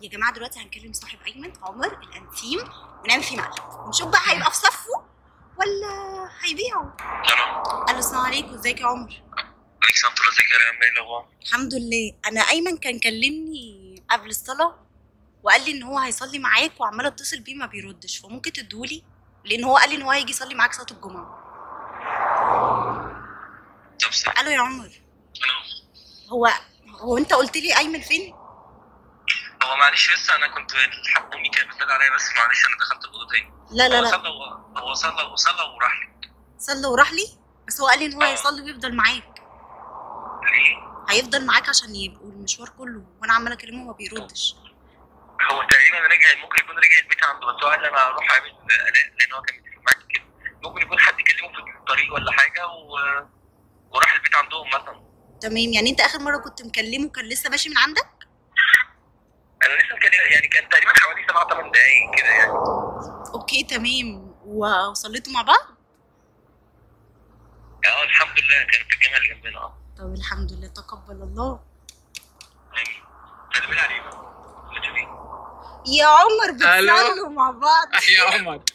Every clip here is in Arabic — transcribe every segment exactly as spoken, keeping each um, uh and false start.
يا جماعه دلوقتي هنكلم صاحب ايمن عمر الانتيم ونعمل فيه مقلب ونشوف بقى هيبقى في صفه ولا هيبيعه. الو. الو السلام عليكم، ازيك يا عمر؟ عليك السلام ورحمة الله. ازيك يا ريم؟ ايه الاخبار؟ الحمد لله. انا ايمن كان كلمني قبل الصلاه وقال لي ان هو هيصلي معاك وعماله اتصل بيه ما بيردش، فممكن تديهولي لان هو قال لي ان هو هيجي يصلي معاك صلاه الجمعه. طب سلام. الو يا عمر. الو. هو هو انت قلت لي ايمن فين؟ هو معلش لسه انا كنت الحق امي كانت بتنادي عليا، بس معلش انا دخلت الاوضه تاني. لا لا هو لا صلى و- هو صلى وصلى وراح لي. صلى وراح لي، بس هو قال لي ان هو آه. هيصلي ويفضل معاك. ليه؟ هيفضل معاك عشان يبقوا المشوار كله، وانا عماله اكلمه ما بيردش. هو تقريبا رجع، ممكن يكون رجع البيت عنده، بس هو قال لي انا هروح اقابل الاء لان هو كان متفق معاك كده. ممكن يكون حد كلمه في الطريق ولا حاجه و... وراح البيت عندهم مثلا. تمام، يعني انت اخر مره كنت مكلمه كان لسه ماشي من عندك؟ انا لسه كان يعني كان تقريبا حوالي سبع ثمان دقايق كده يعني. اوكي تمام. وصليتوا مع بعض؟ اه الحمد لله، كان في الجامع اللي جنبنا. اه طب الحمد لله، تقبل الله. امين. خلي علينا. شوفي يا عمر بتصلوا مع بعض يا عمر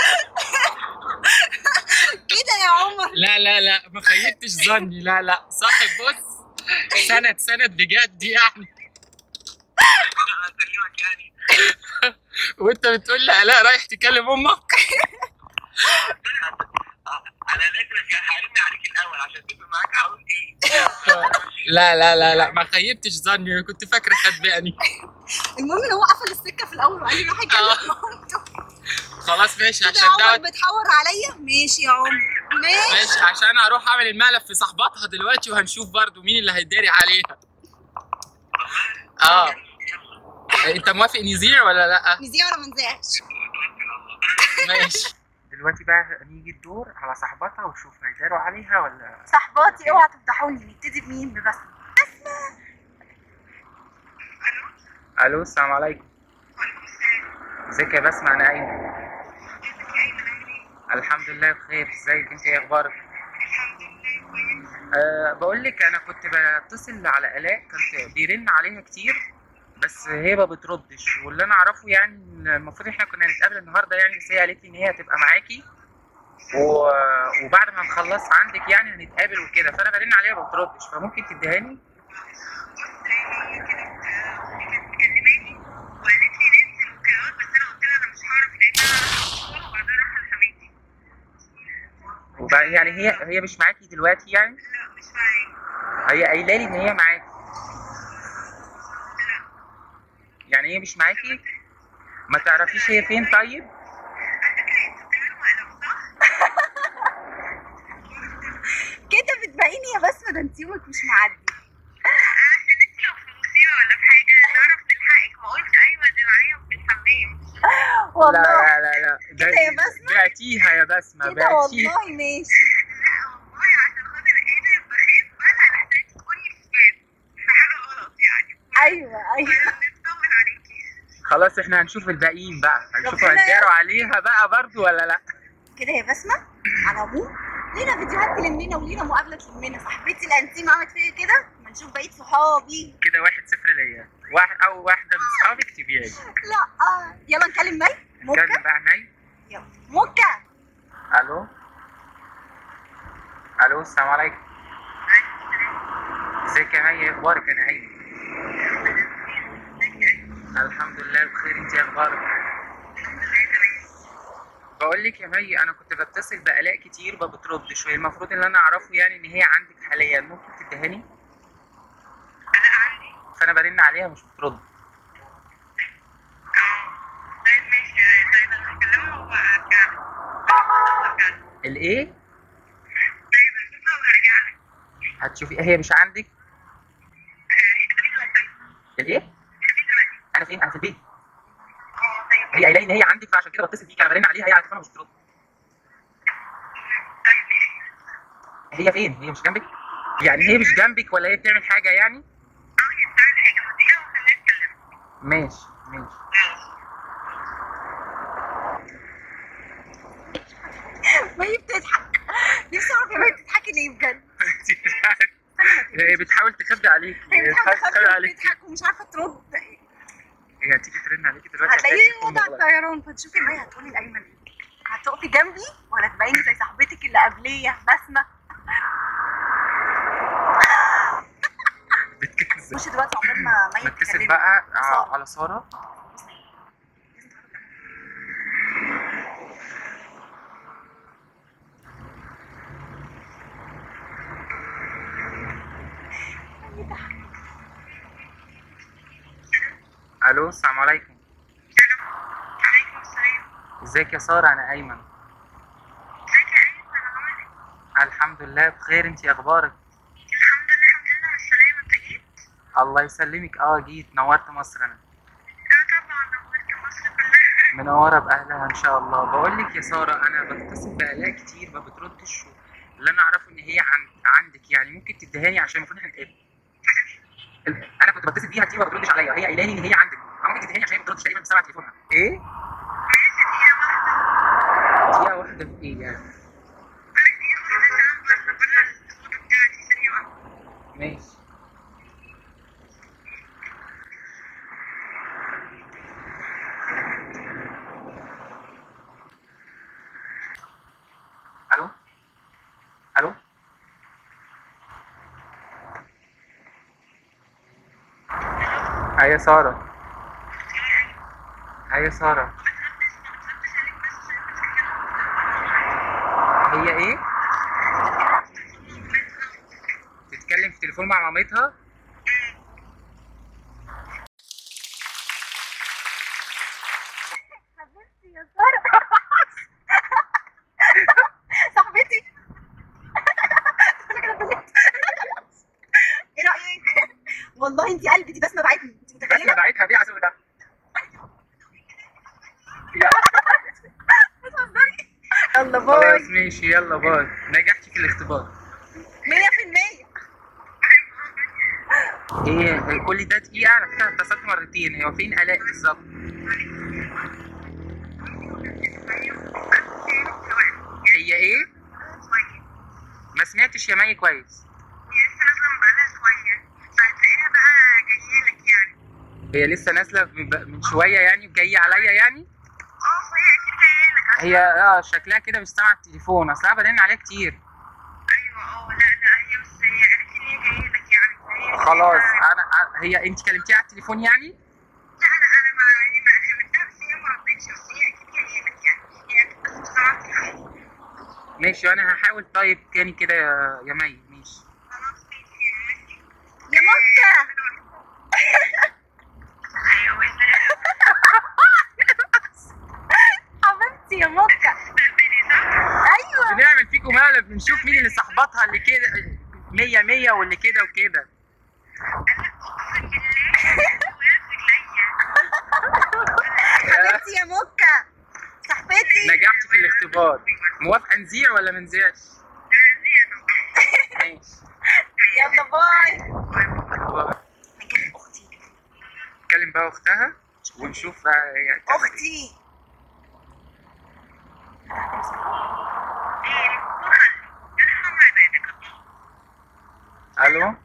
كده يا عمر؟ لا لا لا ما خيبتش ظني، لا لا صاحب بص سند سند بجد يعني. انا هكلمك يعني. وانت بتقول لي الاء رايح تكلم امك؟ انا لازم هرن عليك الاول عشان تفهم معاك هقول ايه. لا لا لا لا ما خيبتش ظني، انا كنت فاكره خبئني. المهم ان هو قفل السكه في الاول وقال لي روح اكلم مامته. خلاص ماشي كده عشان يا عمر دوت. بتحور عليا؟ ماشي يا عمر ماشي. ماشي عشان هروح اعمل المقلب في صاحباتها دلوقتي، وهنشوف برضو مين اللي هيداري عليها. اه انت موافق نذيع ولا لا؟ نذيع ولا ما نذيعش؟ ماشي. دلوقتي بقى نيجي الدور على صاحباتها ونشوف هيداروا عليها ولا. صاحباتي اوعى تفضحوني. نبتدي بمين؟ ببسمة. الو السلام عليكم. ازيك يا بسمة؟ انا ايمن. الحمد لله بخير، ازيك انت؟ ايه اخبارك؟ الحمد لله كويس. أه بقول لك انا كنت بتصل على الاء، كنت بيرن عليها كتير بس هي ما بتردش، واللي انا اعرفه يعني إن المفروض احنا كنا نتقابل النهارده يعني، بس هي قالت لي ان هي هتبقى معاكي و... وبعد ما نخلص عندك يعني هنتقابل وكده، فانا برن عليها ما بتردش، فممكن تديهاني؟ بص هي كانت كانت مكلماني وقالت لي ننزل وكده، بس انا قلت لها انا مش هعرف لان انا هشتغل وبعدين اروح لحماتي. وبعد يعني هي هي مش معاكي دلوقتي يعني؟ لا مش معايا. هي قايله لي ان هي معاكي. لا يعني هي مش معاكي؟ ما تعرفيش هي فين طيب؟ على فكره انتوا بتعملوا مقلب صح؟ كده بتبيني يا بسمة، ده انت يومك مش معدي. عشان انت لو في مصيبه ولا في حاجه نعرف نلحقك، ما قلت ايوه دي معايا في الحمام. والله لا لا لا لا كده يا بسمة؟ بعتيها يا بسمة، كده بعتيها. والله ماشي. لا والله عشان خاطر انا بخاف بقى لحسن تكوني في في حاجه غلط يعني. ايوه ايوه نطمن عليكي. خلاص احنا هنشوف الباقيين بقى، هنشوفوا ربنا هيداروا عليها بقى برضو ولا لا. كده يا بسمة. على ابوه لينا فيديوهات تلمنا ولينا مقابله تلمنا. صاحبتي الانتيم عملت فيا كده، ما نشوف بقيه صحابي. كده واحد صفر ليا، واحد او واحده من صحابي اكتبيها لي. لا آه. يلا نكلم مي. نتكلم موكا بقى مي. يلا موكا. الو الو السلام عليكم. ازيك يا مي؟ ايه اخبارك؟ انا ايمن. الحمد لله بخير، انت ايه اخبارك؟ بقول لك يا مي انا كنت بتصل بالاء كتير ما بتردش، وهي المفروض اللي انا اعرفه يعني ان هي عندك حاليا، ممكن تديهاني؟ انا عندي. فانا برن عليها مش بترد. اه طيب ماشي. طيب انا هكلمها وهرجع لك. هرجع لك. الايه؟ طيب هشوفها وهرجع لك. هتشوفي هي مش عندك؟ هي دلوقتي. الايه؟ هي دلوقتي. انا فين؟ انا في البيت. اه طيب. هي قايله لي ان هي عندك فعشان كده بتصل بيك، انا برن عليها هي على التليفون مش بترد. طيب ماشي. هي فين؟ هي مش جنبك؟ يعني هي مش جنبك ولا هي بتعمل حاجه يعني؟ اه هي بتعمل حاجه ودقيقه وخليها تكلمك. ماشي ماشي. مي بتضحك. نفسي اعرف يا مي بتضحكي ليه بجد؟ هي بتحاول تخبي عليك، هي هي بتحاول بتحاول تخبي عليك. تضحك ومش عارفه ترد. هي هتيجي ترن عليكي دلوقتي هتلاقيني هتلاقي وضع الطيران، فتشوفي مي هتقولي لايمن ايه؟ هتقفي جنبي ولا تبيني زي صاحبتك اللي قبليه بسمه؟ بتكذب. خش دلوقتي عقبال ما مي نتصل تكلمني. بقى سارة. على ساره. الو السلام عليكم. عليكم السلام. ازيك يا ساره؟ انا ايمن. ازيك يا ايمن؟ عامل ايه؟ الحمد لله بخير، انتي اخبارك؟ الحمد لله الحمد لله على السلامة. انت جيت؟ الله يسلمك. اه جيت، نورت مصر. انا اه طبعا نورت مصر كلها. منوره باهلها ان شاء الله. بقول لك يا ساره، انا بتصل بالاء كتير ما بتردش، اللي انا اعرفه ان هي عند عندك، يعني ممكن تديهاني عشان المفروض احنا نتقابل. انا كنت بتصل بيها كتير ما بتردش عليا، هي قايله لي ان هي عندك، ممكن تديهاني عشان هي ما بتردش تقريبا بسبع تليفونها. ايه؟ لسه دقيقة واحدة. دقيقه واحده في ايه يعني؟ دقيقة واحدة بره بره الأوضة بتاعتي، ثانية واحدة. ماشي. الو الو هيا ساره. هيا ساره. هي ايه؟ تتكلم في تليفون مع مامتها؟ حبيبتي يا ساره. صاحبتي. ايه رايك؟ والله انت قلبي، دي بسمه بعتني، انت بس متخيله؟ دعيتها بيه عشان ده. بتهزري؟ يلا خلاص باي. ماشي، يلا باي. نجحتي في الاختبار. مية في المية. ايه كل ده دقيقة؟ على فكرة اتصلت مرتين. هو فين آلاء بالظبط؟ هي ايه؟ ما سمعتش يا مي كويس. هي لسه نازلة من بقالها شوية، فهتلاقيها بقى جاية لك يعني. هي لسه نازلة من من شوية يعني، وجاية عليا يعني؟ اه فهي أكيد جاية لك. هي اه شكلها كده مش سامعة التليفون، اصل انا برن عليها كتير. أيوه اه. لا لا هي بس هي قالت لي إن هي جاية لك يعني، فهي خلاص شايفة- انا أنا- هي انت كلمتيها على التليفون يعني؟ لا أنا أنا ما يعني ما كلمتها، بس هي ما ردتش، بس هي أكيد جاية لك يعني. هي بس مش سامعة التليفون. ماشي، وانا هحاول. طيب تاني كده يا يا مي. ماشي. خلاص ماشي ماشي. يا مكة. أيوه حبيبتي يا مكة. ايوه. بنعمل فيكم مقلب، بنشوف مين اللي صاحباتها اللي كده مية مية واللي كده وكده. حبيبتي يا مكة، صاحبتي. نجحت في الاختبار. موافقة نذيع ولا ما نذيعش؟ ماشي. يلا باي. باي. هكلم اختي. نتكلم بقى اختها ونشوف بقى هي هتعمل إيه. اختي. الو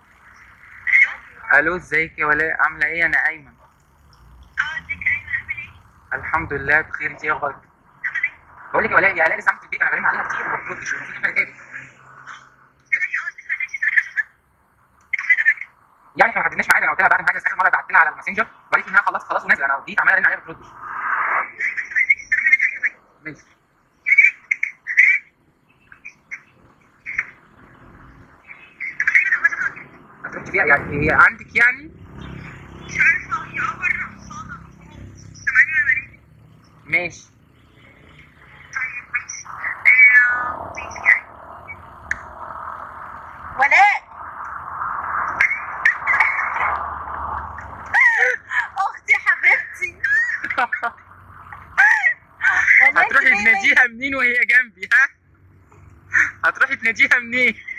الو ازيك يا ولاء؟ عامله ايه؟ انا ايمن. اه ازيك يا ايمن؟ عامل ايه؟ الحمد لله بخير. انت ايه اخبارك؟ بقول لك يا ولاء، يا الاء لسه عندي في البيت، انا برن عليها كتير وما بتردش، المفروض احنا نتقابل. يعني احنا ما حددناش ميعاد. انا قلت لها بعد ما هاجي اخر مره بعت لها على الماسنجر وقالت لي انها خلاص خلاص ونازله. انا جيت عماله ارن عليها ما بتردش. ماشي. هتردي فيها يعني؟ هي عندك يعني؟ مش عارفه، هي اه بره الصاله، مش سامعاني ولا ايه؟ ماشي. طيب ماشي. آه، ماشي يعني. ولاء. اختي حبيبتي. والله هتروحي انت مية مية. تناديها منين وهي جنبي؟ ها؟ هتروحي تناديها منين؟